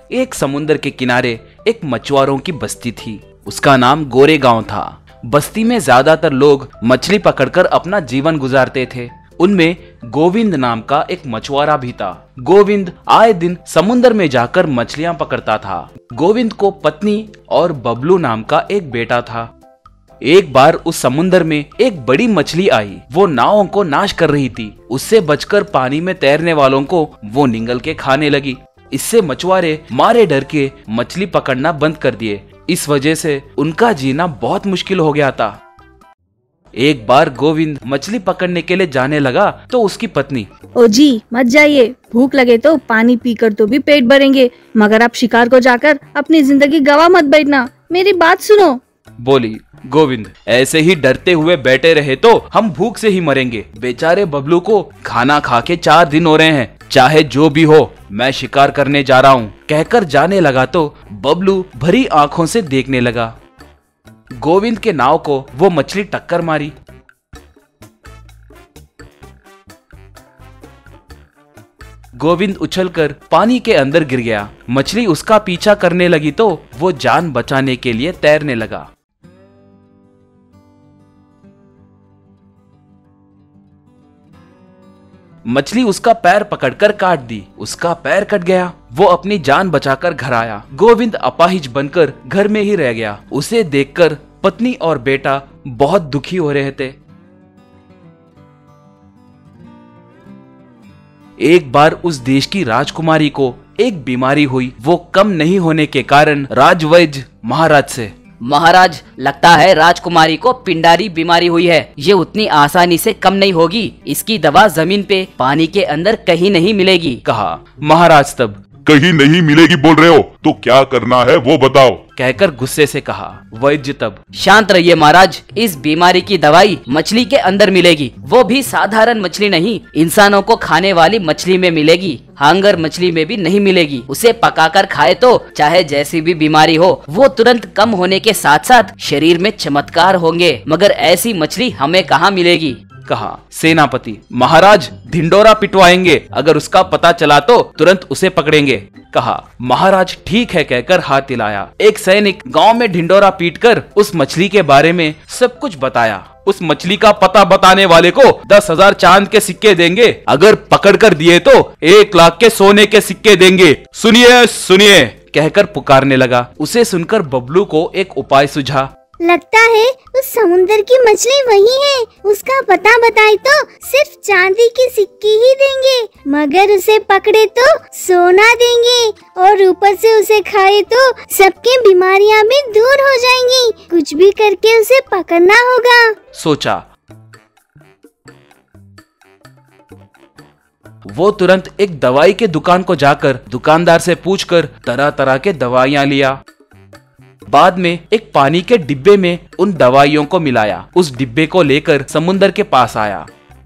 एक समुद्र के किनारे एक मछुआरों की बस्ती थी। उसका नाम गोरेगांव था। बस्ती में ज्यादातर लोग मछली पकड़कर अपना जीवन गुजारते थे। उनमें गोविंद नाम का एक मछुआरा भी था। गोविंद आए दिन समुद्र में जाकर मछलियां पकड़ता था। गोविंद को पत्नी और बबलू नाम का एक बेटा था। एक बार उस समुद्र में एक बड़ी मछली आई। वो नावों को नाश कर रही थी। उससे बचकर पानी में तैरने वालों को वो निगल के खाने लगी। इससे मछुआरे मारे डर के मछली पकड़ना बंद कर दिए। इस वजह से उनका जीना बहुत मुश्किल हो गया था। एक बार गोविंद मछली पकड़ने के लिए जाने लगा तो उसकी पत्नी, ओ जी मत जाइए, भूख लगे तो पानी पीकर तो भी पेट भरेंगे, मगर आप शिकार को जाकर अपनी जिंदगी गवा मत बैठना, मेरी बात सुनो। बोली, गोविंद ऐसे ही डरते हुए बैठे रहे तो हम भूख से ही मरेंगे। बेचारे बबलू को खाना खा के 4 दिन हो रहे हैं। चाहे जो भी हो, मैं शिकार करने जा रहा हूँ, कहकर जाने लगा तो बबलू भरी आंखों से देखने लगा। गोविंद के नाव को वो मछली टक्कर मारी। गोविंद उछलकर पानी के अंदर गिर गया। मछली उसका पीछा करने लगी तो वो जान बचाने के लिए तैरने लगा। मछली उसका पैर पकड़कर काट दी। उसका पैर कट गया। वो अपनी जान बचाकर घर आया। गोविंद अपाहिज बनकर घर में ही रह गया। उसे देखकर पत्नी और बेटा बहुत दुखी हो रहे थे। एक बार उस देश की राजकुमारी को एक बीमारी हुई। वो कम नहीं होने के कारण राजवैद्य महाराज से, महाराज, लगता है राजकुमारी को पिंडारी बीमारी हुई है। ये उतनी आसानी से कम नहीं होगी। इसकी दवा जमीन पे पानी के अंदर कहीं नहीं मिलेगी, कहा। महाराज तब, कहीं नहीं मिलेगी बोल रहे हो तो क्या करना है वो बताओ, कहकर गुस्से से कहा। वैद्य तब, शांत रहिए महाराज, इस बीमारी की दवाई मछली के अंदर मिलेगी। वो भी साधारण मछली नहीं, इंसानों को खाने वाली मछली में मिलेगी। हांगर मछली में भी नहीं मिलेगी। उसे पकाकर खाए तो चाहे जैसी भी बीमारी हो वो तुरंत कम होने के साथ साथ शरीर में चमत्कार होंगे, मगर ऐसी मछली हमें कहाँ मिलेगी, कहा। सेनापति, महाराज ढिंडोरा पिटवाएंगे, अगर उसका पता चला तो तुरंत उसे पकड़ेंगे, कहा। महाराज ठीक है कहकर हाथ हिलाया। एक सैनिक गांव में ढिंडोरा पीटकर उस मछली के बारे में सब कुछ बताया। उस मछली का पता बताने वाले को 10,000 चांद के सिक्के देंगे, अगर पकड़ कर दिए तो 1 लाख के सोने के सिक्के देंगे। सुनिए सुनिए, कहकर पुकारने लगा। उसे सुनकर बबलू को एक उपाय सूझा। लगता है उस समुद्र की मछली वही है। उसका पता बताए तो सिर्फ चांदी की सिक्की ही देंगे, मगर उसे पकड़े तो सोना देंगे, और ऊपर से उसे खाए तो सबके बीमारियां भी दूर हो जाएंगी। कुछ भी करके उसे पकड़ना होगा, सोचा। वो तुरंत एक दवाई के दुकान को जाकर दुकानदार से पूछकर तरह तरह के दवाइयां लिया। बाद में एक पानी के डिब्बे में उन दवाइयों को मिलाया। उस डिब्बे को लेकर समुद्र के पास आया।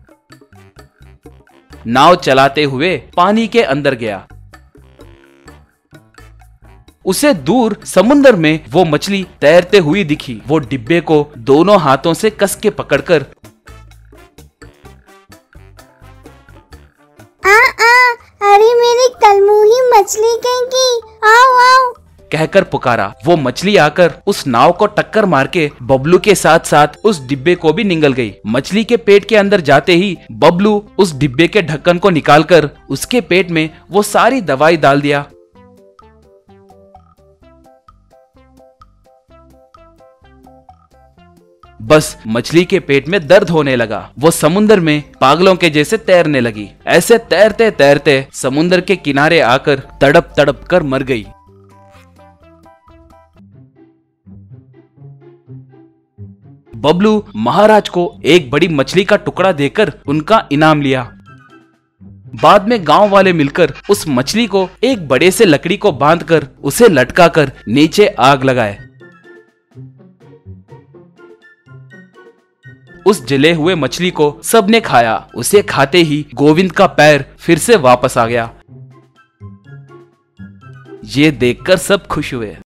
नाव चलाते हुए पानी के अंदर गया। उसे दूर समुद्र में वो मछली तैरते हुई दिखी। वो डिब्बे को दोनों हाथों से कस के पकड़कर, अरे मेरी कलमुही मछली कहीं, आओ आओ, कहकर पुकारा। वो मछली आकर उस नाव को टक्कर मार के बबलू के साथ साथ उस डिब्बे को भी निगल गई। मछली के पेट के अंदर जाते ही बबलू उस डिब्बे के ढक्कन को निकालकर उसके पेट में वो सारी दवाई डाल दिया। बस मछली के पेट में दर्द होने लगा। वो समुद्र में पागलों के जैसे तैरने लगी। ऐसे तैरते तैरते समुद्र के किनारे आकर तड़प तड़प कर मर गई। बबलू महाराज को एक बड़ी मछली का टुकड़ा देकर उनका इनाम लिया। बाद में गांव वाले मिलकर उस मछली को एक बड़े से लकड़ी को बांधकर उसे लटकाकर नीचे आग लगाए। उस जले हुए मछली को सबने खाया। उसे खाते ही गोविंद का पैर फिर से वापस आ गया। ये देखकर सब खुश हुए।